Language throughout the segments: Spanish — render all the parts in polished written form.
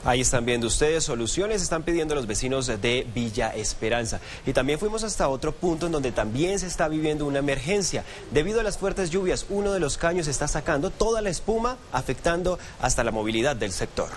Ahí están viendo ustedes, soluciones están pidiendo los vecinos de Villa Esperanza. Y también fuimos hasta otro punto en donde también se está viviendo una emergencia. Debido a las fuertes lluvias, uno de los caños está sacando toda la espuma, afectando hasta la movilidad del sector.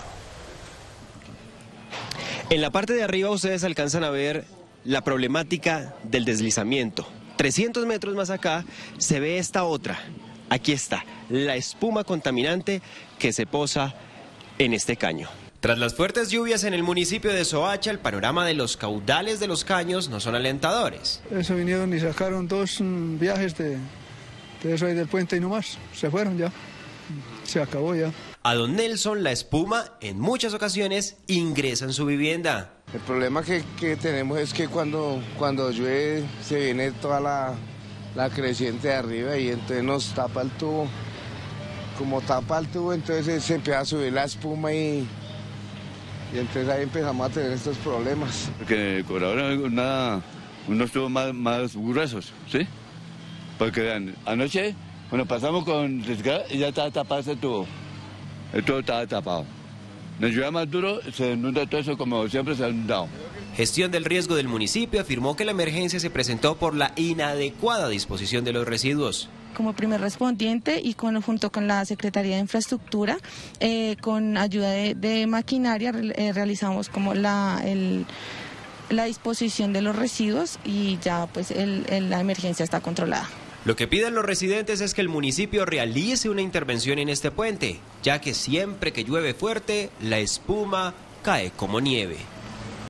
En la parte de arriba ustedes alcanzan a ver la problemática del deslizamiento. 300 metros más acá se ve esta otra. Aquí está, la espuma contaminante que se posa en este caño. Tras las fuertes lluvias en el municipio de Soacha, el panorama de los caudales de los caños no son alentadores. Eso vinieron y sacaron dos viajes de eso ahí del puente y no más. Se fueron ya. Se acabó ya. A don Nelson, la espuma en muchas ocasiones ingresa en su vivienda. El problema que tenemos es que cuando llueve se viene toda la creciente de arriba y entonces nos tapa el tubo. Como tapa el tubo, entonces se empieza a subir la espuma y entonces ahí empezamos a tener estos problemas. Porque por ahora unos tubos más gruesos, ¿sí? Porque vean, anoche, cuando pasamos con descarga, ya estaba tapado ese tubo. El tubo estaba tapado. Nos llueve más duro, se inunda todo eso como siempre se ha inundado. Gestión del Riesgo del municipio afirmó que la emergencia se presentó por la inadecuada disposición de los residuos. Como primer respondiente y junto con la Secretaría de Infraestructura, con ayuda de maquinaria, realizamos como la disposición de los residuos y ya pues la emergencia está controlada. Lo que piden los residentes es que el municipio realice una intervención en este puente, ya que siempre que llueve fuerte, la espuma cae como nieve.